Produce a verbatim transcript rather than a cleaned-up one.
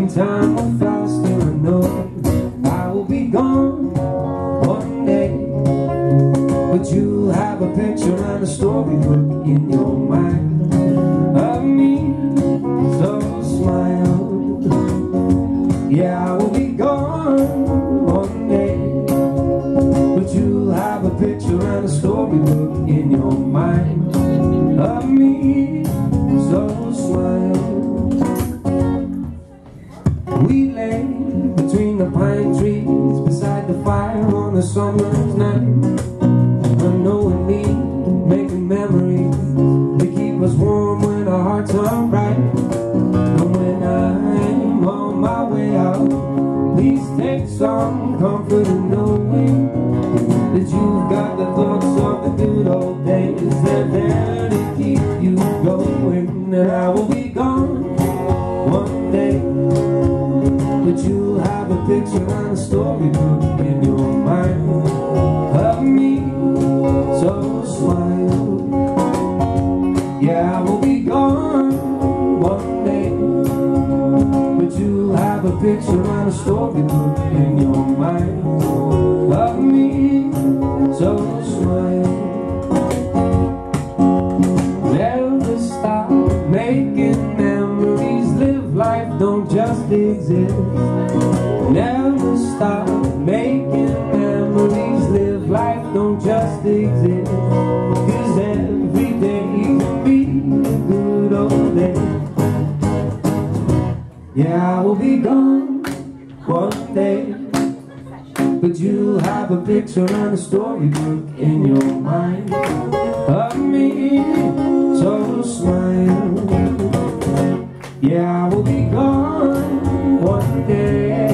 and time will faster. I know I will be gone one day, but you'll have a picture and a storybook in your mind of me, so smile. Yeah, I will be gone one day, but you'll have a picture and a storybook in your mind of me, so smile. We lay between the pine trees beside the fire on a summer's night, unknowingly making memories that keep us warm when our hearts are bright. And when I'm on my way out, please take some comfort in knowing that you've got the thoughts of the good old days. They're there to keep you going. And I will be gone one day, but you'll have a picture and a storybook in your mind of me, so smile. Yeah, I will be gone one day, but you'll have a picture and a storybook in your mind of me, so smile. Never stop making memories, live life, don't just exist. Never stop making memories, live life, don't just exist. 'Cause every day can be a good old day. Yeah, I will be gone one day, but you'll have a picture and a storybook in your mind of me, so smile. Yeah, I will be gone one day,